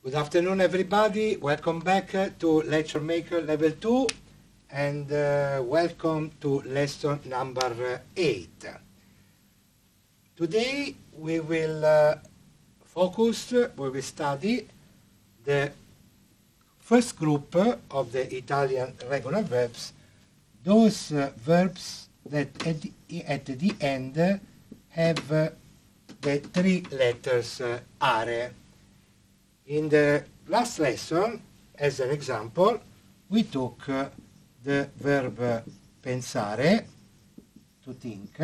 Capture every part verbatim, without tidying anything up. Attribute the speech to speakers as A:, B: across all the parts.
A: Good afternoon, everybody. Welcome back uh, to Lecture Maker Level two, and uh, welcome to lesson number uh, eight. Today we will uh, focus, uh, we will study the first group uh, of the Italian regular verbs, those uh, verbs that at the, at the end uh, have uh, the three letters uh, are. In the last lesson, as an example, we took uh, the verb uh, pensare, to think,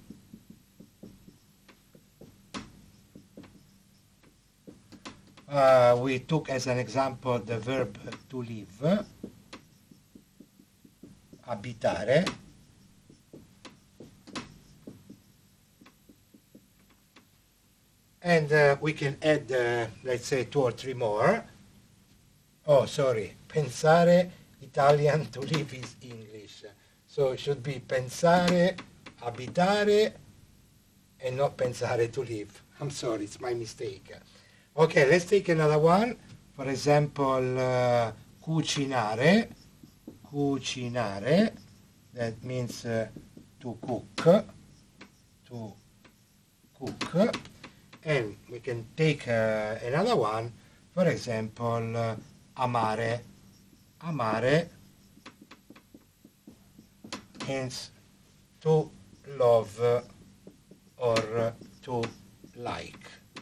A: uh, we took as an example the verb to live, abitare, and uh, we can add, uh, let's say, two or three more. Oh, sorry, pensare, Italian, to live is English. So it should be pensare, abitare, and not pensare, to live. I'm sorry, it's my mistake. Okay, let's take another one. For example, uh, cucinare, cucinare, that means uh, to cook, to cook. And we can take uh, another one, for example, uh, amare. Amare means to love uh, or uh, to like.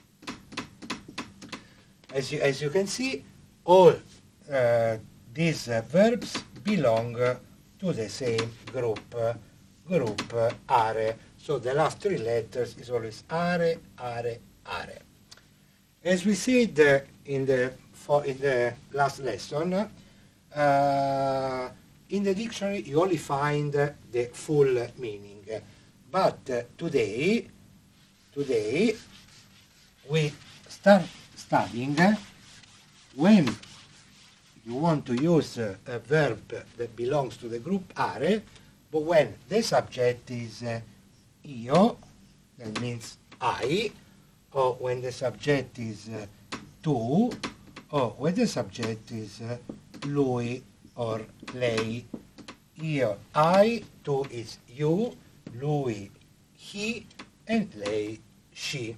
A: As you, as you can see, all uh, these uh, verbs belong uh, to the same group, uh, group uh, are. So the last three letters is always are, are, are. As we said uh, in the for in the last lesson, uh, in the dictionary you only find uh, the full meaning. But uh, today, today we start studying uh, when you want to use uh, a verb that belongs to the group are, but when the subject is uh, io, that means I, or when the subject is uh, tu, or when the subject is uh, lui or lei. Io, I, tu is you, lui, he, and lei, she.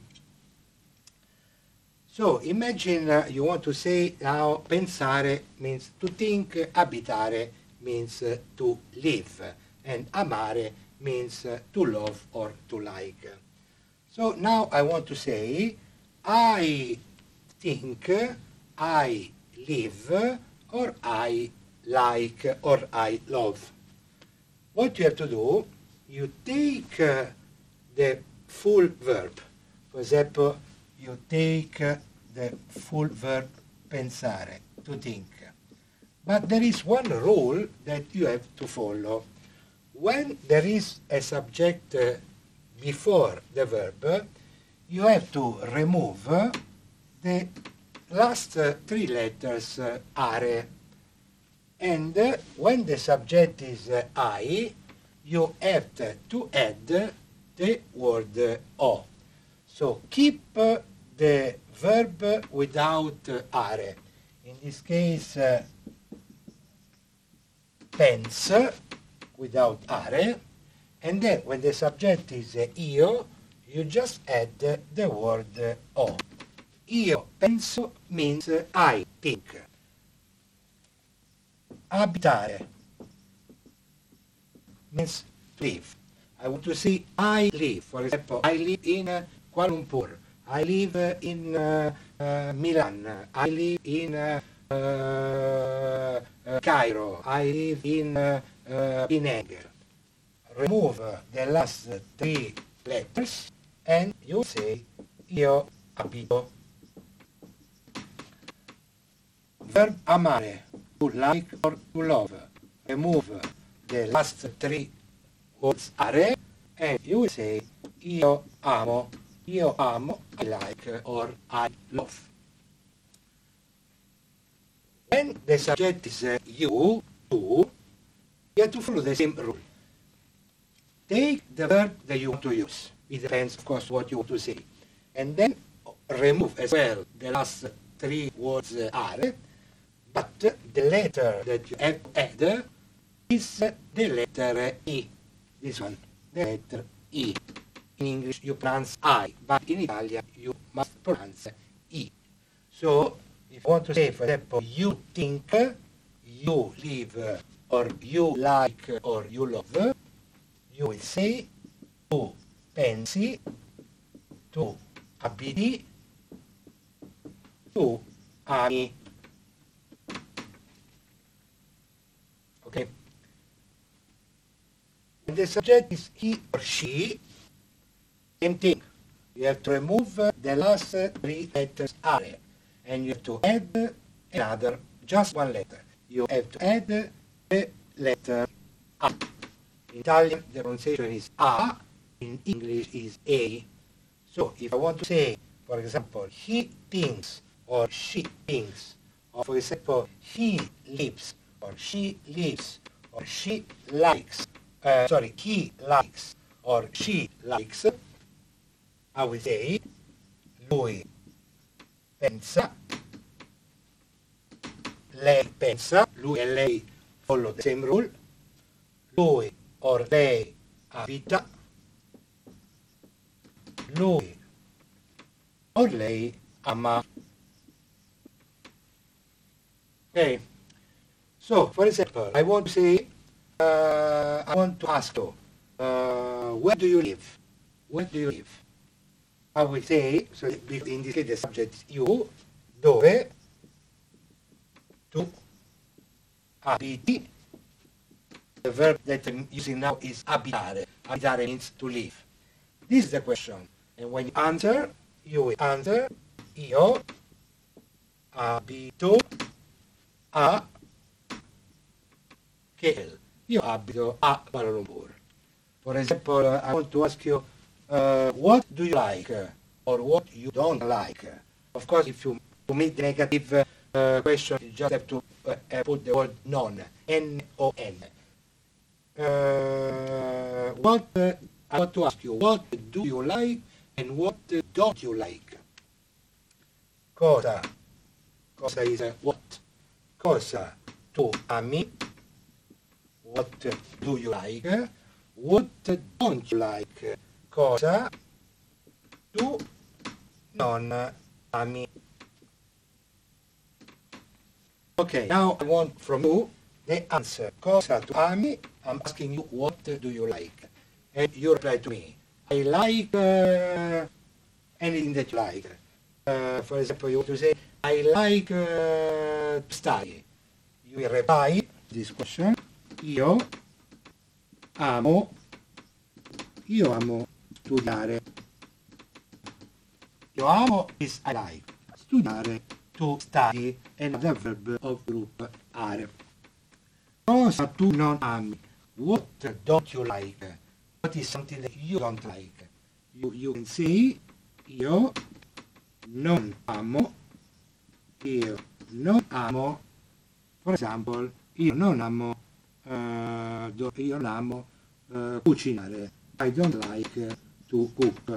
A: So imagine uh, you want to say now pensare means to think, abitare means uh, to live, and amare means uh, to love or to like. So now I want to say I think, I live, or I like, or I love. What you have to do, you take uh, the full verb. For example, you take uh, the full verb pensare, to think. But there is one rule that you have to follow. When there is a subject uh, before the verb, you have to remove uh, the last uh, three letters uh, are. And uh, when the subject is uh, I, you have to add the word uh, o. So keep uh, the verb without uh, are. In this case, uh, pens, without are, and then when the subject is uh, io, you just add uh, the word uh, o. Io penso means uh, I think. Abitare means to live. I want to say I live. For example, I live in uh, Kuala Lumpur. I live uh, in uh, uh, Milan. I live in uh, uh, uh, Cairo. I live in uh, uh, Penang. Remove uh, the last uh, three letters and you say io abito. Verb amare, to like or to love. Remove the last three words are and you will say io amo. Io amo, I like, or I love. When the subject is uh, you, tu, you have to follow the same rule. Take the verb that you want to use. It depends, of course, what you want to say. And then remove as well the last three words are, but the letter that you have to add is the letter E. This one, the letter E. In English you pronounce I, but in Italian you must pronounce E. So, if you want to say, for example, you think, you live, or you like, or you love, you will say tu pensi, tu abiti, tu ami. Okay? And the subject is he or she, same thing. You have to remove the last three letters are, and you have to add another, just one letter. You have to add the letter A. In Italian, the pronunciation is A. In English is A. So, if I want to say, for example, he thinks, or she thinks, or for example, he lives, or she lives, or she likes, uh, sorry, he likes, or she likes, I will say, lui pensa, lei pensa, lui e lei follow the same rule, lui or lei abita, lui or lei ama. Okay, so for example, I want to say, uh, I want to ask you, uh, where do you live? Where do you live? I will say, so in this case the subject is you, dove tu abiti. The verb that I'm using now is abitare. Abitare means to live. This is the question. And when you answer, you will answer, io abito a Kehl. Io abito a Kuala Lumpur. For example, uh, I want to ask you, uh, what do you like? Uh, or what you don't like? Of course, if you omit the negative uh, question, you just have to uh, put the word non. N O N. Uh, what, uh, I want to ask you, what do you like and what uh, don't you like? Cosa? Cosa is uh, what? Cosa tu ami? What uh, do you like? What uh, don't you like? Cosa tu non ami? Okay, now I want from you the answer. Cosa tu ami? I'm asking you, what do you like? And you reply to me. I like uh, anything that you like. Uh, for example, you want to say, I like uh, to study. You will reply this question. Io amo, io amo studiare. Io amo is I like. Studiare, to study, another verb of group are. Cosa tu non ami? What don't you like? What is something that you don't like? You, you can say, io non amo, io non amo, for example, io non amo, uh, do, io non amo uh, cucinare. I don't like uh, to cook.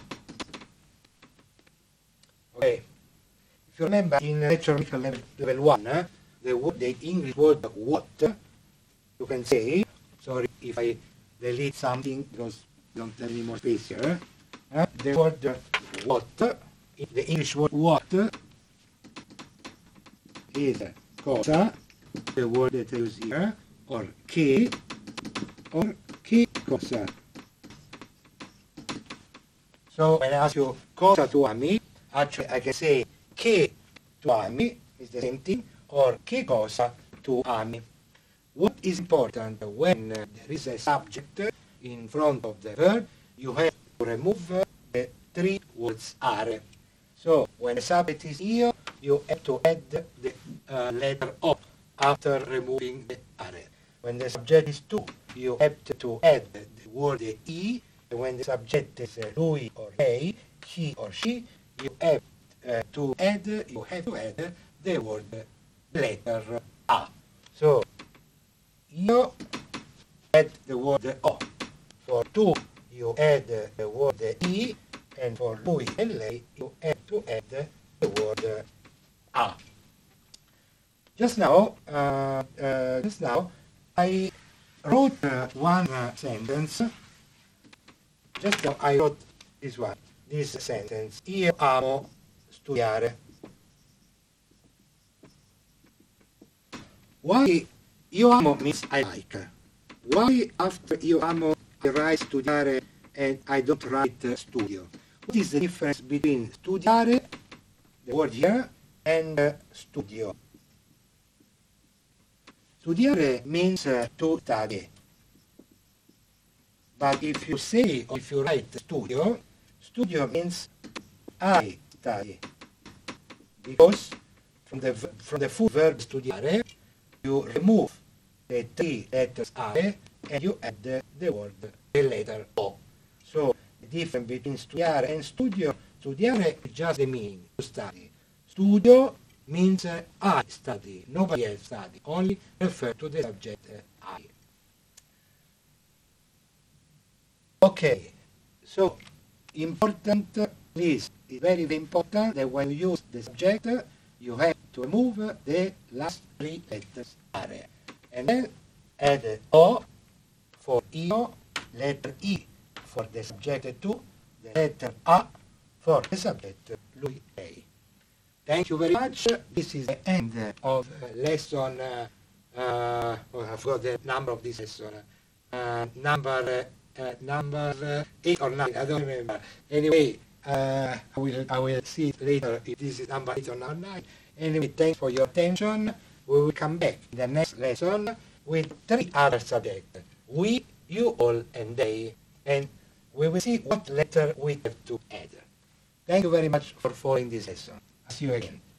A: Okay. If you remember, in lecture level, level one, uh, the, the English word what, you can say, sorry if I delete something because I don't have any more space here, uh, the word what, the English word what is cosa, the word that I use here, or che, or che cosa. So when I ask you cosa tu ami, actually I can say che tu ami, is the same thing, or che cosa tu ami. What is important when uh, there is a subject in front of the verb, you have to remove uh, the three words are. So when the subject is io, you have to add the uh, letter O after removing the are. When the subject is tu, you have to add the word e. And when the subject is uh, lui or lei, he or she, you have uh, to add, you have to add the word letter a. So io add the word o. For tu, you add the word e, and for lui and lei, you have to add the word just now, uh, uh, just now, I wrote uh, one uh, sentence. Just now I wrote this one, this sentence. Io amo studiare. Why io amo means I like. Why after io amo I write studiare and I don't write uh, studio? What is the difference between studiare, the word here, and uh, studio? Studiare means uh, to study. But if you say or if you write studio, studio means I study. Because from the, from the full verb studiare, you remove the three letters I and you add the, the word, the letter O. So the difference between studiare and studio, studiare is just the meaning, to study. Studio means uh, I study, nobody else study, only refer to the subject uh, I. Okay, so important, this is very, very important that when you use the subject, you have to remove the last three letters are. And then add O for io, letter I for the subject tu, the letter A for the subject lui, lei. Thank you very much. This is the end of lesson, uh, uh, oh, I forgot the number of this lesson, uh, number uh, number uh, eight or nine, I don't remember. Anyway, uh, I will I will see it later if this is number eight or number nine. Anyway, thanks for your attention. We will come back in the next lesson with three other subjects. We, you, all, and they. And we will see what letter we have to add. Thank you very much for following this lesson. See you again.